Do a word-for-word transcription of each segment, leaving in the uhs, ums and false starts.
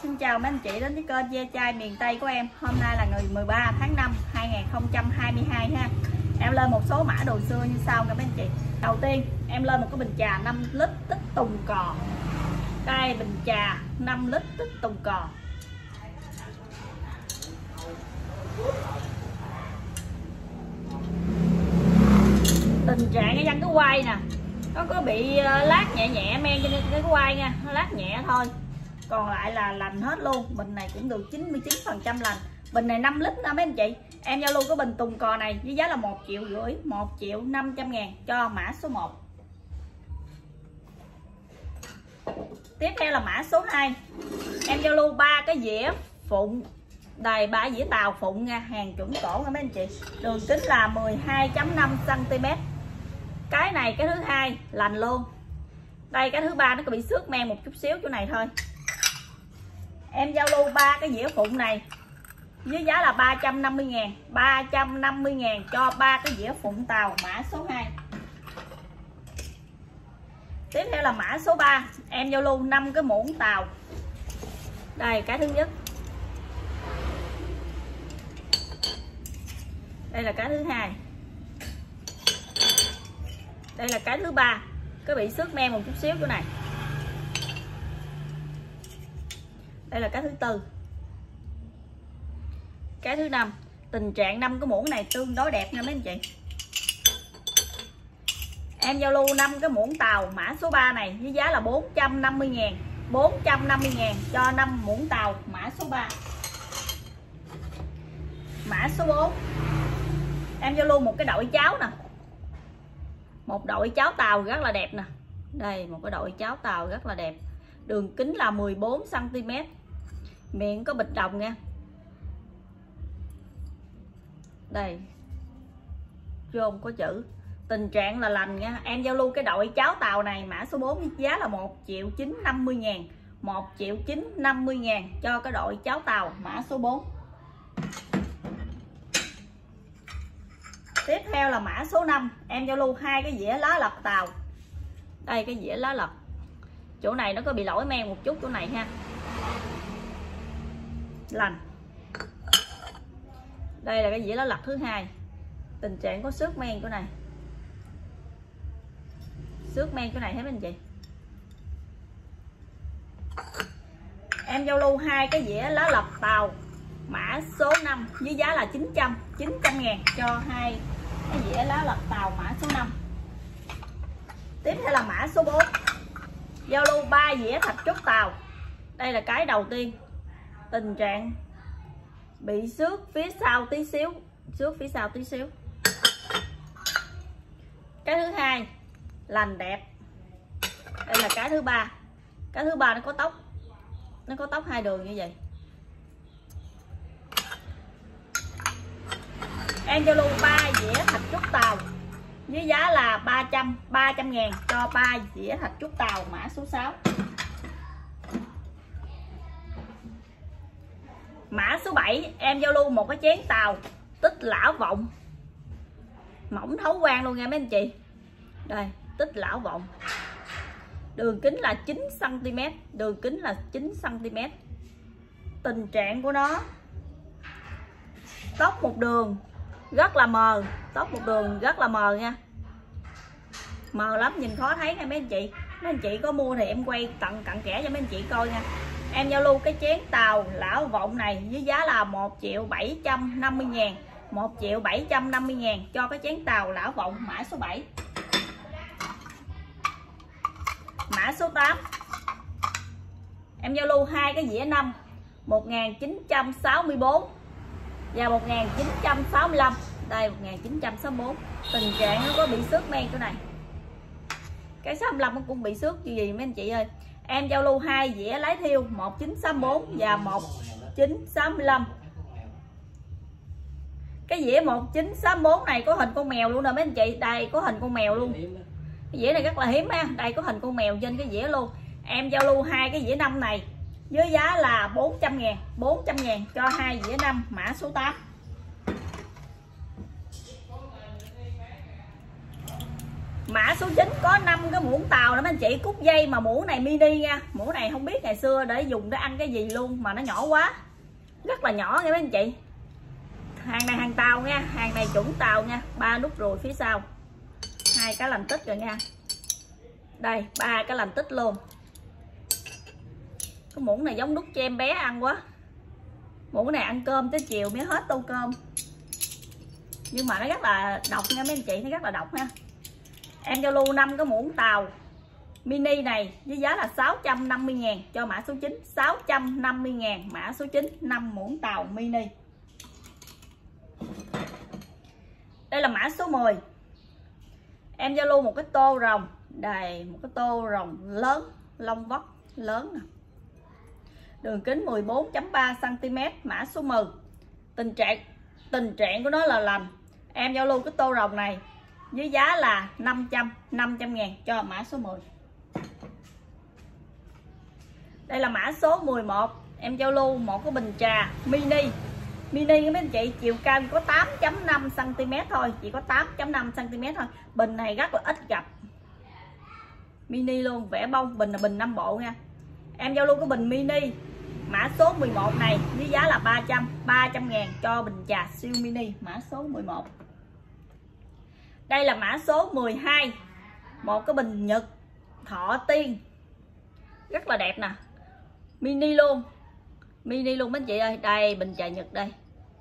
Xin chào mấy anh chị đến với kênh ve chai miền Tây của em. Hôm nay là ngày mười ba tháng năm hai nghìn không trăm hai mươi hai ha. Em lên một số mã đồ xưa như sau các mấy anh chị. Đầu tiên em lên một cái bình trà năm lít tích tùng cò. Đây bình trà năm lít tích tùng cò. Tình trạng cái dân cái quay nè, nó có bị lát nhẹ nhẹ men cho nên cái quay nha, nó lát nhẹ thôi. Còn lại là lành hết luôn. Bình này cũng được chín mươi chín phần trăm lành. Bình này năm lít nha mấy anh chị. Em giao lưu cái bình tùng cò này với giá là một triệu rưỡi, một triệu năm trăm ngàn cho mã số một. Tiếp theo là mã số hai. Em giao lưu ba cái dĩa phụng. Đây ba dĩa tàu phụng nha, hàng chuẩn cổ nha mấy anh chị. Đường kính là mười hai phẩy năm xăng ti mét. Cái này cái thứ hai lành luôn. Đây cái thứ ba nó có bị xước men một chút xíu chỗ này thôi. Em giao lưu ba cái dĩa phụng này với giá là ba trăm năm mươi ngàn, ba trăm năm mươi ngàn cho ba cái dĩa phụng tàu mã số hai. Tiếp theo là mã số ba. Em giao lưu năm cái muỗng tàu. Đây cái thứ nhất. Đây là cái thứ hai. Đây là cái thứ ba, có bị xước men một chút xíu chỗ này. Đây là cái thứ tư. Cái thứ năm. Tình trạng năm cái muỗng này tương đối đẹp nha mấy anh chị. Em giao lưu năm cái muỗng tàu mã số ba này với giá là bốn trăm năm mươi ngàn, bốn trăm năm mươi ngàn cho năm muỗng tàu mã số ba. Mã số bốn. Em giao lưu một cái đội cháo nè. Một đội cháo tàu rất là đẹp nè. Đây một cái đội cháo tàu rất là đẹp. Đường kính là mười bốn xăng ti mét. Miệng có bịch đồng nha. Đây chôn có chữ. Tình trạng là lành nha. Em giao lưu cái đội cháo tàu này mã số bốn giá là một triệu chín trăm năm mươi ngàn, một triệu chín trăm năm mươi ngàn cho cái đội cháo tàu mã số bốn. Tiếp theo là mã số năm. Em giao lưu hai cái dĩa lá lật tàu. Đây cái dĩa lá lật. Chỗ này nó có bị lỗi men một chút chỗ này ha. Lành. Đây là cái dĩa lá lật thứ hai. Tình trạng có xước men chỗ này. Xước men chỗ này thấy mấy anh chị. Em giao lưu hai cái dĩa lá lật tàu mã số năm với giá là chín trăm, chín trăm ngàn cho hai cái dĩa lá lật tàu mã số năm. Tiếp theo là mã số bốn. Giao lưu ba dĩa thạch trúc tàu. Đây là cái đầu tiên. Tình trạng bị xước phía sau tí xíu, xước phía sau tí xíu. Cái thứ hai lành đẹp. Đây là cái thứ ba. Cái thứ ba nó có tóc. Nó có tóc hai đường như vậy. Em giao lưu ba dĩa thạch trúc tàu với giá là ba trăm, ba trăm ngàn cho ba dĩa thạch trúc tàu mã số sáu. Mã số bảy. Em giao lưu một cái chén tàu tích lão vọng. Mỏng thấu quang luôn nha mấy anh chị. Đây tích lão vọng. Đường kính là chín xăng ti mét. Đường kính là chín xăng ti mét. Tình trạng của nó tóc một đường rất là mờ. Tóc một đường rất là mờ nha. Mờ lắm nhìn khó thấy nha mấy anh chị. Mấy anh chị có mua thì em quay tận cặn kẽ cho mấy anh chị coi nha. Em giao lưu cái chén tàu lão vọng này với giá là một triệu bảy trăm năm mươi ngàn, một triệu bảy trăm năm mươi ngàn cho cái chén tàu lão vọng mã số bảy. Mã số tám. Em giao lưu hai cái dĩa năm một nghìn chín trăm sáu mươi tư và một nghìn chín trăm sáu mươi lăm. Đây một nghìn chín trăm sáu mươi tư. Tình trạng nó có bị xước men chỗ này. Cái sáu mươi lăm nó cũng bị xước gì gì mấy anh chị ơi. Em giao lưu hai dĩa lái thiêu một chín sáu tư và một chín sáu lăm. Cái dĩa một chín sáu tư này có hình con mèo luôn nè mấy anh chị. Đây có hình con mèo luôn. Cái dĩa này rất là hiếm ha. Đây có hình con mèo trên cái dĩa luôn. Em giao lưu hai cái dĩa năm này với giá là bốn trăm ngàn, bốn trăm ngàn cho hai dĩa năm mã số tám. Mã số chín có năm cái muỗng tàu đó mấy anh chị, cút dây mà muỗng này mini nha. Muỗng này không biết ngày xưa để dùng để ăn cái gì luôn mà nó nhỏ quá, rất là nhỏ nha mấy anh chị. Hàng này hàng tàu nha, hàng này chuẩn tàu nha. Ba nút ruồi phía sau, hai cái lành tích rồi nha. Đây ba cái lành tích luôn. Cái muỗng này giống nút cho em bé ăn quá. Muỗng này ăn cơm tới chiều mới hết tô cơm, nhưng mà nó rất là độc nha mấy anh chị, nó rất là độc ha. Em giao lưu năm cái muỗng tàu mini này với giá là sáu trăm năm mươi ngàn cho mã số chín. Sáu trăm năm mươi ngàn mã số chín, năm muỗng tàu mini. Đây là mã số mười. Em giao lưu một cái tô rồng. Đây, một cái tô rồng lớn, lông vóc lớn nè. Đường kính mười bốn chấm ba xăng ti mét, mã số mười. Tình trạng tình trạng của nó là lành. Em giao lưu cái tô rồng này với giá là năm trăm ngàn cho mã số mười. Đây là mã số mười một. Em giao lưu một cái bình trà mini. Mini các mấy anh chị, chiều cao có tám chấm năm xăng ti mét thôi, chỉ có tám chấm năm xăng ti mét thôi. Bình này rất là ít gặp. Mini luôn, vẽ bông, bình là bình năm bộ nha. Em giao lưu cái bình mini mã số mười một này với giá là ba trăm ngàn cho bình trà siêu mini mã số mười một. Đây là mã số mười hai. Một cái bình nhật thọ tiên rất là đẹp nè. Mini luôn. Mini luôn mấy anh chị ơi. Đây bình trà nhật đây.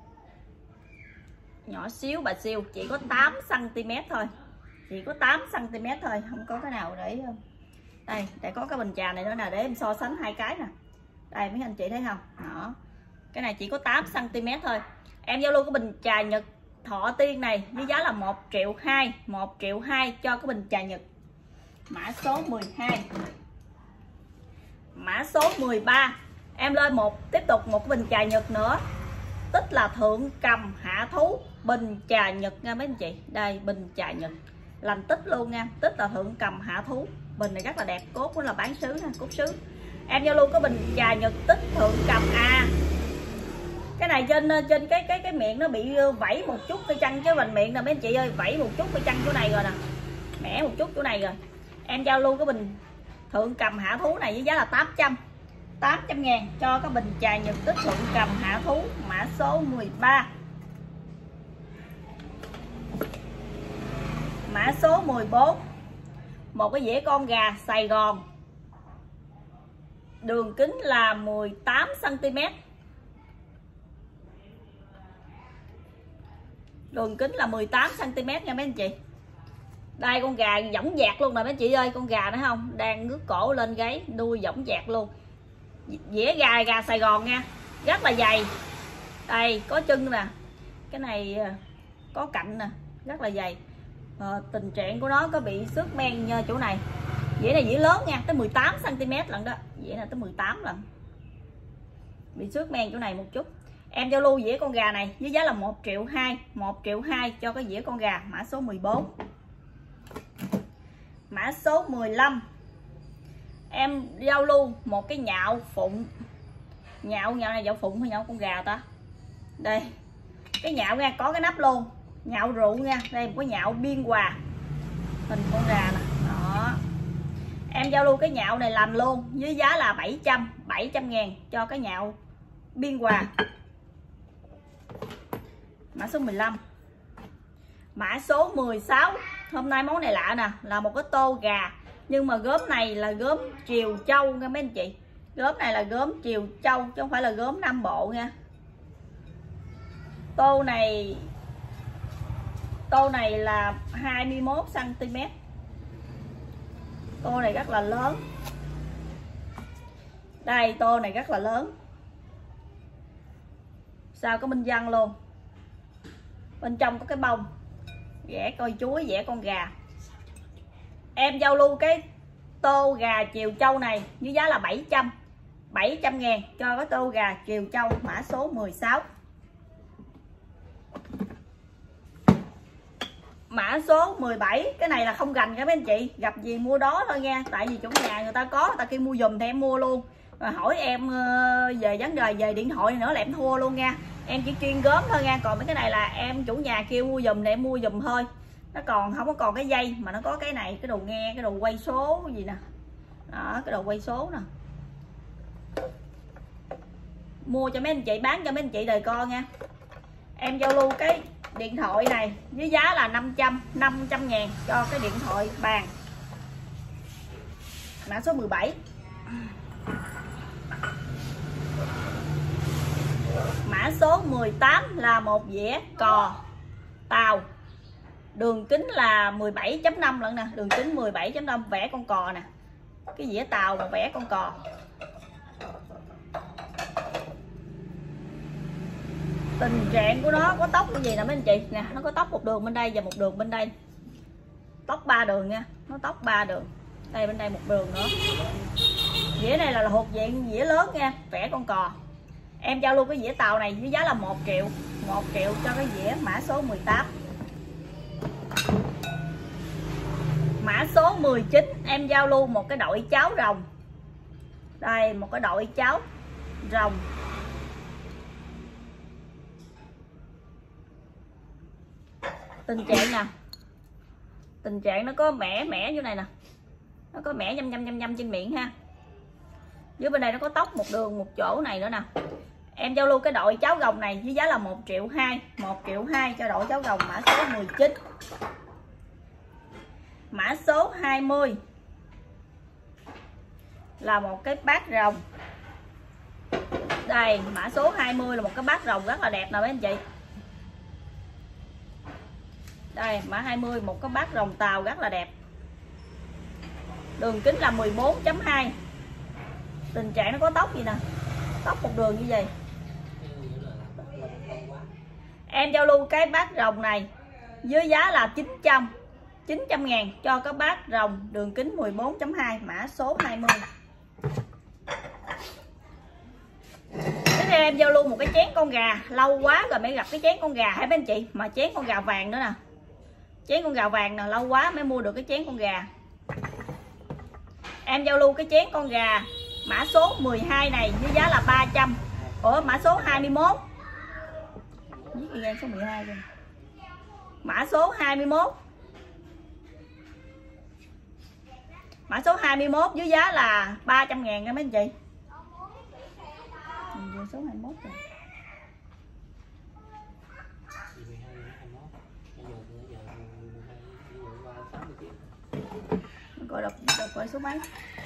Nhỏ xíu bà siêu, chỉ có tám xăng ti mét thôi. Chỉ có tám xăng ti mét thôi, không có cái nào để đây, để có cái bình trà này nữa nè, để em so sánh hai cái nè. Đây mấy anh chị thấy không? Đó. Cái này chỉ có tám xăng ti mét thôi. Em giao lưu cái bình trà nhật thọ tiên này với giá là một triệu hai, một triệu hai cho cái bình trà nhật. Mã số mười hai. Mã số mười ba. Em lên một tiếp tục một cái bình trà nhật nữa. Tích là thượng cầm hạ thú, bình trà nhật nha mấy anh chị. Đây bình trà nhật làm tích luôn nha, tích là thượng cầm hạ thú. Bình này rất là đẹp, cốt cũng là bán sứ nè, cốt sứ. Em giao lưu có bình trà nhật tích thượng cầm à. Cái này trên trên cái cái cái miệng nó bị vẫy một chút cái chân chứ bình miệng nè mấy anh chị ơi, vẫy một chút cái chân chỗ này rồi nè. Mẻ một chút chỗ này rồi. Em giao lưu cái bình thượng cầm hạ thú này với giá là tám trăm. tám trăm ngàn cho cái bình trà nhật tích thượng cầm hạ thú mã số mười ba. Mã số mười bốn. Một cái dĩa con gà Sài Gòn. Đường kính là mười tám xăng ti mét. Đường kính là mười tám xăng ti mét nha mấy anh chị. Đây con gà dõng dạc luôn nè mấy anh chị ơi, con gà nữa không? Đang ngước cổ lên gáy, đuôi dõng dạc luôn. Dĩa gà gà Sài Gòn nha, rất là dày. Đây có chân nè. Cái này có cạnh nè, rất là dày. À, tình trạng của nó có bị xước men như chỗ này. Dĩa này dĩa lớn nha, tới mười tám xăng ti mét lận đó. Dĩa này tới mười tám lần. Bị xước men chỗ này một chút. Em giao lưu dĩa con gà này với giá là một triệu hai, một triệu hai cho cái dĩa con gà mã số mười bốn. Mã số mười lăm. Em giao lưu một cái nhạo phụng. Nhạo nhạo này nhạo phụng hay nhạo con gà ta? Đây. Cái nhạo nha, có cái nắp luôn. Nhạo rượu nha, đây một cái nhạo biên hòa. Hình con gà nè. Đó. Em giao lưu cái nhạo này làm luôn với giá là bảy trăm, bảy trăm ngàn cho cái nhạo biên hòa. Mã số mười lăm. Mã số mười sáu. Hôm nay món này lạ nè, là một cái tô gà. Nhưng mà gốm này là gốm Triều Châu nha mấy anh chị. Gốm này là gốm Triều Châu chứ không phải là gốm Nam Bộ nha. Tô này Tô này là hai mươi mốt xăng ti mét. Tô này rất là lớn. Đây tô này rất là lớn. Sao có minh văn luôn. Bên trong có cái bông. Vẽ coi chuối, vẽ con gà. Em giao lưu cái tô gà Triều Châu này với giá là bảy trăm, bảy trăm ngàn cho cái tô gà Triều Châu mã số mười sáu. Mã số mười bảy. Cái này là không gành các mấy anh chị, gặp gì mua đó thôi nha. Tại vì chủ nhà người ta có, người ta kêu mua giùm thì em mua luôn. Rồi hỏi em về vấn đề về điện thoại nữa là em thua luôn nha. Em chỉ chuyên gốm thôi nha. Còn mấy cái này là em chủ nhà kêu mua giùm thì em mua giùm thôi. nó còn không có còn cái dây mà nó có cái này, cái đồ nghe, cái đồ quay số gì nè. Đó, cái đồ quay số nè. Mua cho mấy anh chị, bán cho mấy anh chị đời con nha. Em giao lưu cái điện thoại này với giá là năm trăm, năm trăm ngàn cho cái điện thoại bàn. Mã số mười bảy. Mã số mười tám là một dĩa cò tàu. Đường kính là mười bảy chấm năm lận nè, đường kính mười bảy chấm năm, vẽ con cò nè. Cái dĩa tàu mà vẽ con cò. Tình trạng của nó có tóc cái gì nè mấy anh chị nè, nó có tóc một đường bên đây và một đường bên đây. Tóc ba đường nha, nó tóc ba đường. Đây bên đây một đường nữa. Dĩa này là hột diện dĩa lớn nha, vẽ con cò. Em giao luôn cái dĩa tàu này với giá là một triệu, một triệu cho cái dĩa mã số mười tám. Mã số mười chín em giao luôn một cái đội cháo rồng. Đây, một cái đội cháo rồng. Tình trạng nè. Tình trạng nó có mẻ mẻ như này nè. Nó có mẻ nhăm nhăm nhăm nhăm trên miệng ha. Dưới bên đây nó có tóc một đường một chỗ này nữa nè. Em giao lưu cái đội cháo gồng này với giá là một triệu hai, một triệu hai cho đội cháo gồng mã số mười chín. Mã số hai mươi là một cái bát rồng. Đây, mã số hai mươi là một cái bát rồng rất là đẹp nè mấy anh chị. Đây, mã hai mươi một cái bát rồng tàu rất là đẹp. Đường kính là mười bốn chấm hai. Tình trạng nó có tóc gì nè. Tóc một đường như vậy. Em giao lưu cái bát rồng này với giá là chín trăm, chín trăm ngàn cho cái bát rồng đường kính mười bốn chấm hai mã số hai mươi. Tiếp theo em giao lưu một cái chén con gà. Lâu quá rồi mới gặp cái chén con gà hả mấy anh chị. Mà chén con gà vàng nữa nè. Chén con gà vàng nè, lâu quá mới mua được cái chén con gà. Em giao lưu cái chén con gà mã số mười hai này với giá là ba trăm. Ủa mã số hai mươi mốt. Viết ghi số mười hai rồi. Mã số hai mươi mốt. Mã số hai mươi mốt với giá là ba trăm ngàn nha mấy anh chị. Mình số hai mươi mốt rồi. Coi đọc, đọc coi số mấy.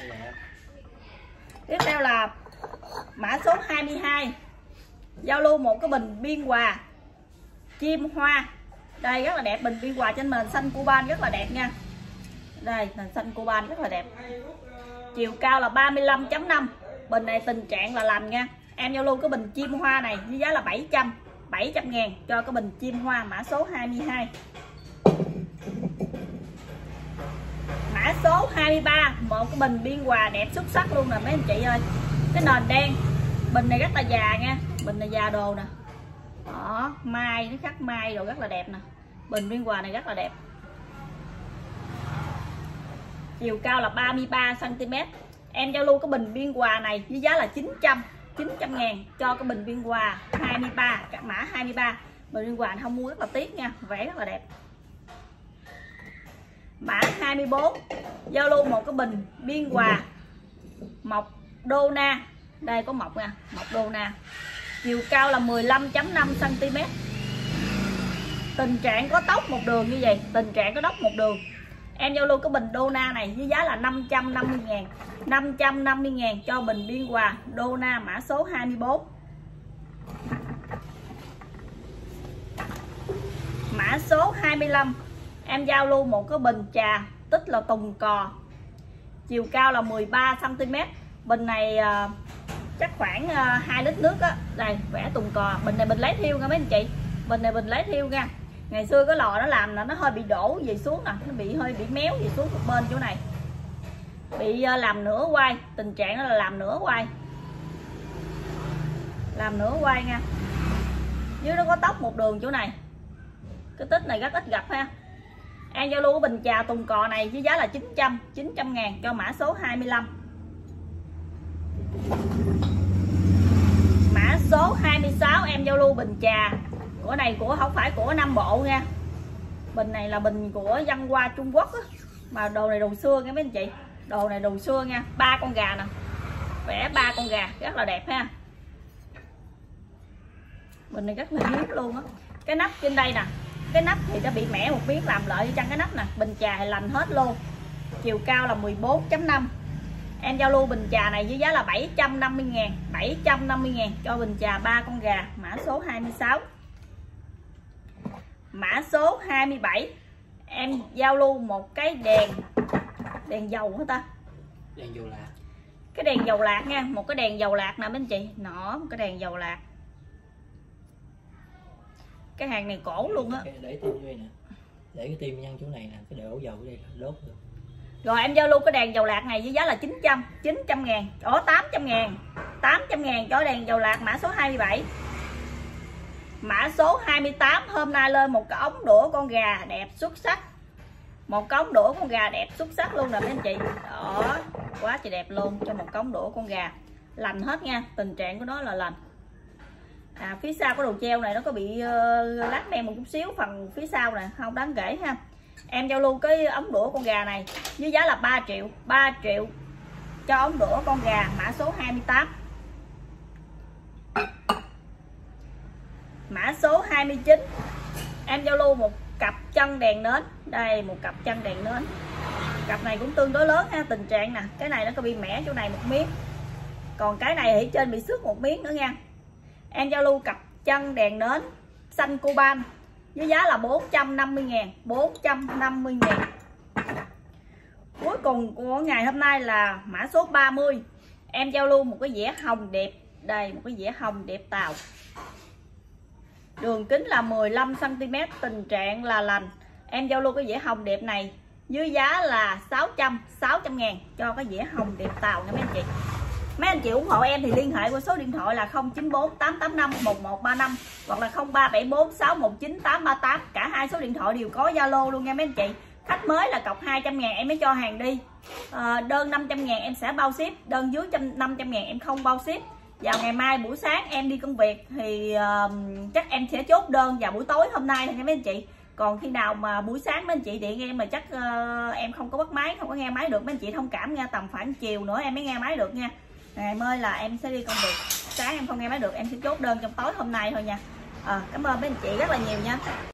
Tiếp theo là mã số hai mươi hai. Giao lưu một cái bình biên hòa chim hoa. Đây rất là đẹp, bình biên hòa trên nền xanh Cuban rất là đẹp nha. Đây, nền xanh Cuban rất là đẹp. Chiều cao là ba mươi lăm chấm năm. Bình này tình trạng là lành nha. Em giao lưu cái bình chim hoa này với giá là bảy trăm, bảy trăm ngàn cho cái bình chim hoa mã số hai mươi hai. Mã số hai mươi ba, một cái bình biên hòa đẹp xuất sắc luôn nè mấy anh chị ơi. Cái nền đen. Bình này rất là già nha. Bình này già đồ nè. Đó, mai, nó khắc mai rồi rất là đẹp nè. Bình biên hòa này rất là đẹp. Chiều cao là ba mươi ba xăng ti mét. Em giao lưu cái bình biên hòa này với giá là chín trăm, chín trăm ngàn cho cái bình biên hòa hai mươi ba, các mã hai mươi ba. Bình biên hòa không mua rất là tiếc nha, vẽ rất là đẹp. Mã hai mươi bốn, giao lưu một cái bình biên hòa mộc đô na. Đây có mộc nha, mộc đô na. Chiều cao là mười lăm chấm năm xăng ti mét. Tình trạng có tóc một đường như vậy, tình trạng có tóc một đường. Em giao lưu cái bình đô na này với giá là năm trăm năm mươi ngàn, năm trăm năm mươi ngàn cho bình biên hòa đô na mã số hai mươi bốn. Mã số hai mươi lăm, em giao lưu một cái bình trà tích là tùng cò. Chiều cao là mười ba xăng ti mét. Bình này uh, chắc khoảng uh, hai lít nước á. Đây vẽ tùng cò. Bình này bình lấy thiêu nha mấy anh chị. Bình này bình lấy thiêu nha. Ngày xưa cái lò nó làm là nó hơi bị đổ về xuống nè, nó bị hơi bị méo về xuống một bên chỗ này. Bị uh, làm nửa quay, tình trạng đó là làm nửa quay. Làm nửa quay nha. Dưới nó có tóc một đường chỗ này. Cái tích này rất ít gặp ha. Em giao lưu cái bình trà tùng cò này với giá là chín trăm, chín trăm ngàn cho mã số hai mươi lăm. Mã số hai mươi sáu em giao lưu bình trà. Của này của không phải của Nam Bộ nha. Bình này là bình của dân hoa Trung Quốc á. Mà đồ này đồ xưa nha mấy anh chị. Đồ này đồ xưa nha. Ba con gà nè. Vẽ ba con gà rất là đẹp ha. Bình này rất là hiếm luôn á. Cái nắp trên đây nè. Cái nắp thì nó bị mẻ một miếng làm lợi cho cái nắp nè. Bình trà thì lành hết luôn. Chiều cao là mười bốn chấm năm. Em giao lưu bình trà này với giá là bảy trăm năm mươi ngàn. bảy trăm năm mươi ngàn cho bình trà ba con gà. Mã số hai mươi sáu. Mã số hai mươi bảy. Em giao lưu một cái đèn. Đèn dầu hả ta? Đèn dầu lạc. Cái đèn dầu lạc nha. Một cái đèn dầu lạc nè mấy anh chị. Nó một cái đèn dầu lạc. Cái hàng này cổ luôn á. Để tim đây nè. Để cái tim nhân chỗ này nè. Cái đổ dầu đây đốt được. Rồi em giao lưu cái đèn dầu lạc này với giá là chín trăm. chín trăm ngàn. Ủa tám trăm ngàn. tám trăm ngàn cho đèn dầu lạc mã số hai mươi bảy. Mã số hai mươi tám. Hôm nay lên một cái ống đũa con gà đẹp xuất sắc. Một cái ống đũa con gà đẹp xuất sắc luôn nè mấy anh chị. Đó. Quá trời đẹp luôn. Cho một cái ống đũa con gà. Lành hết nha. Tình trạng của nó là lành. À, phía sau cái đồ treo này nó có bị uh, lát men một chút xíu. Phần phía sau nè. Không đáng kể ha. Em giao lưu cái ống đũa con gà này với giá là ba triệu. ba triệu cho ống đũa con gà mã số hai mươi tám. Mã số hai mươi chín. Em giao lưu một cặp chân đèn nến. Đây một cặp chân đèn nến. Cặp này cũng tương đối lớn ha. Tình trạng nè. Cái này nó có bị mẻ chỗ này một miếng. Còn cái này thì trên bị xước một miếng nữa nha. Em giao lưu cặp chân đèn nến xanh coban với giá là bốn trăm năm mươi ngàn. bốn trăm năm mươi ngàn. Cuối cùng của ngày hôm nay là mã số ba mươi. Em giao lưu một cái dĩa hồng đẹp. Đây một cái dĩa hồng đẹp Tàu. Đường kính là mười lăm xăng ti mét. Tình trạng là lành. Em giao lưu cái dĩa hồng đẹp này với giá là sáu trăm. sáu trăm ngàn cho cái dĩa hồng đẹp Tàu nha mấy anh chị. Mấy anh chị ủng hộ em thì liên hệ qua số điện thoại là không chín bốn tám tám năm một một ba năm hoặc là không ba bảy bốn sáu một chín tám ba tám. Cả hai số điện thoại đều có Zalo luôn nha mấy anh chị. Khách mới là cọc hai trăm ngàn em mới cho hàng đi. à, Đơn năm trăm ngàn em sẽ bao ship. Đơn dưới năm trăm ngàn em không bao ship. Vào ngày mai buổi sáng em đi công việc thì uh, chắc em sẽ chốt đơn vào buổi tối hôm nay thôi nha mấy anh chị. Còn khi nào mà buổi sáng mấy anh chị điện em mà chắc uh, em không có bắt máy, không có nghe máy được, mấy anh chị thông cảm nha. Tầm khoảng chiều nữa em mới nghe máy được nha. Ngày mai là em sẽ đi công việc, sáng em không nghe máy được em sẽ chốt đơn trong tối hôm nay thôi nha. à, Cảm ơn mấy anh chị rất là nhiều nha.